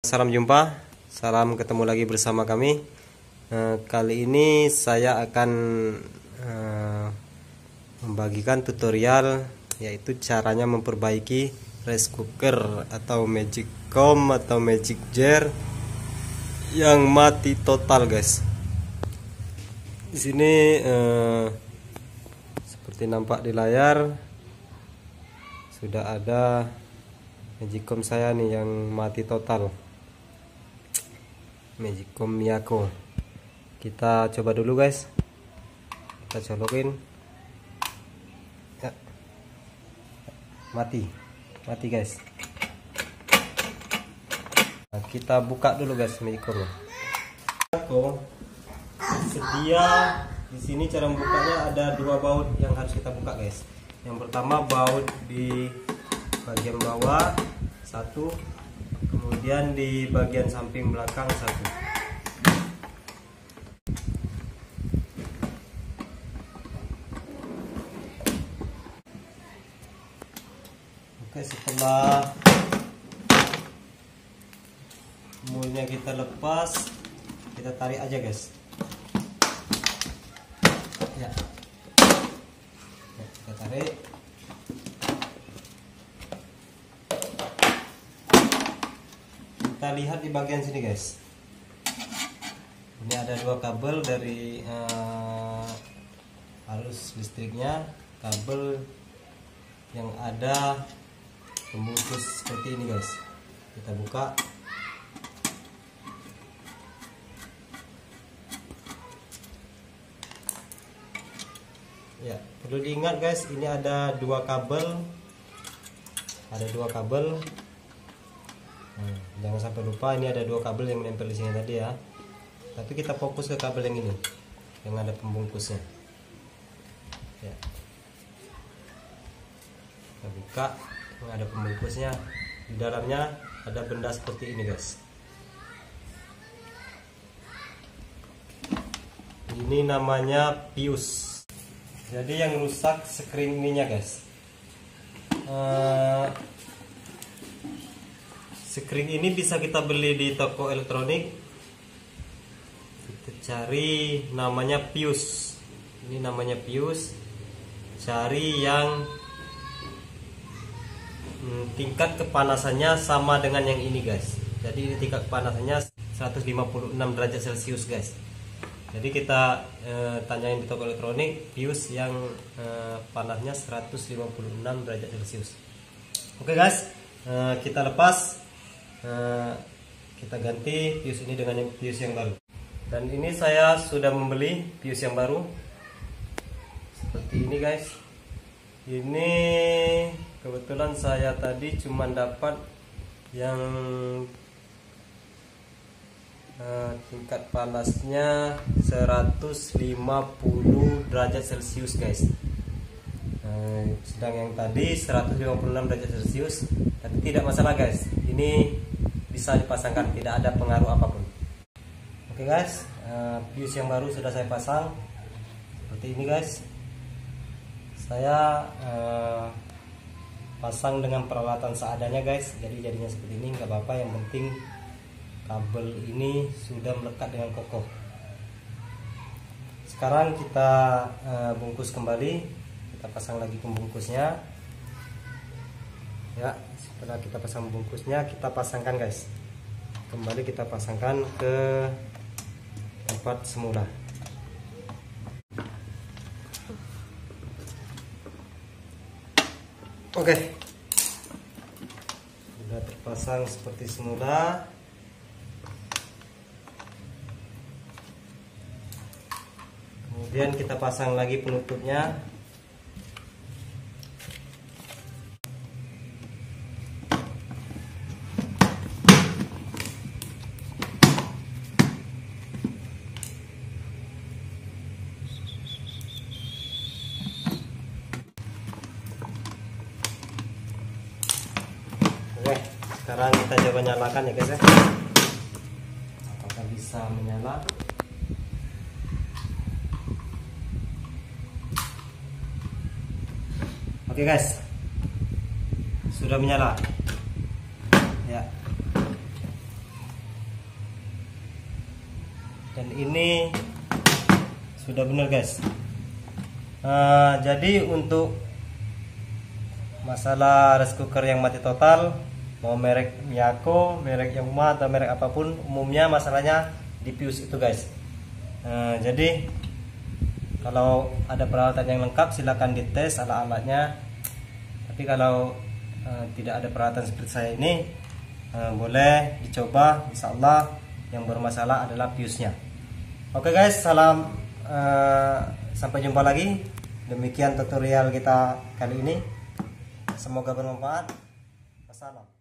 Salam jumpa, salam ketemu lagi bersama kami. Kali ini saya akan membagikan tutorial, yaitu caranya memperbaiki rice cooker atau magic comb atau magic jar yang mati total, guys. Di sini seperti nampak di layar sudah ada magic comb saya nih yang mati total. Magic comb Miyako. Kita coba dulu, guys. Kita colokin. Ya. Mati, guys. Nah, kita buka dulu, guys, magic comb. Miyako sedia di sini. Cara membukanya ada dua baut yang harus kita buka, guys. Yang pertama baut di bagian bawah satu, kemudian di bagian samping belakang satu. Oke, setelah mulnya kita lepas, kita tarik aja, guys. Ya, kita tarik. Kita lihat di bagian sini, guys. Ini ada dua kabel dari arus listriknya, kabel yang ada pembungkus seperti ini, guys. Kita buka. Ya, perlu diingat, guys, ini ada dua kabel. Nah, jangan sampai lupa, ini ada dua kabel yang menempel di sini tadi ya. Tapi kita fokus ke kabel yang ini, yang ada pembungkusnya. Ya. Kita buka, yang ada pembungkusnya. Di dalamnya ada benda seperti ini, guys. Ini namanya pius. Jadi yang rusak screen ininya, guys. Screen ini bisa kita beli di toko elektronik. Kita cari namanya pius. Ini namanya pius. Cari yang tingkat kepanasannya sama dengan yang ini, guys. Jadi ini tingkat kepanasannya 156 derajat Celcius, guys. Jadi kita tanyain di toko elektronik pius yang panasnya 156 derajat Celcius. Oke, guys, kita lepas. Kita ganti pius ini dengan pius yang baru. Dan ini saya sudah membeli pius yang baru seperti ini, guys. Ini kebetulan saya tadi cuma dapat yang tingkat panasnya 150 derajat Celcius, guys. Sedang yang tadi 156 derajat Celcius. Tapi tidak masalah, guys. Ini bisa dipasangkan, tidak ada pengaruh apapun. Oke, guys, pius yang baru sudah saya pasang seperti ini, guys. Saya pasang dengan peralatan seadanya, guys. Jadi jadinya seperti ini, nggak apa-apa. Yang penting kabel ini sudah melekat dengan kokoh. Sekarang kita bungkus kembali. Kita pasang lagi pembungkusnya. Ya, setelah kita pasang bungkusnya, kita pasangkan, guys. Kembali kita pasangkan ke tempat semula. Oke, sudah terpasang seperti semula. Kemudian kita pasang lagi penutupnya. Oke, sekarang kita coba nyalakan ya, guys ya. Apakah bisa menyala? Oke, guys, sudah menyala ya. dan ini sudah benar guys. Jadi untuk masalah rice cooker yang mati total, mau merek Miyako, merek Yamaha atau merek apapun, umumnya masalahnya di fuse itu guys. Jadi kalau ada peralatan yang lengkap silahkan dites alat-alatnya, tapi kalau tidak ada peralatan seperti saya ini, boleh dicoba. Insya Allah yang bermasalah adalah fuse-nya. Oke guys, salam, sampai jumpa lagi. Demikian tutorial kita kali ini, semoga bermanfaat. Wassalam.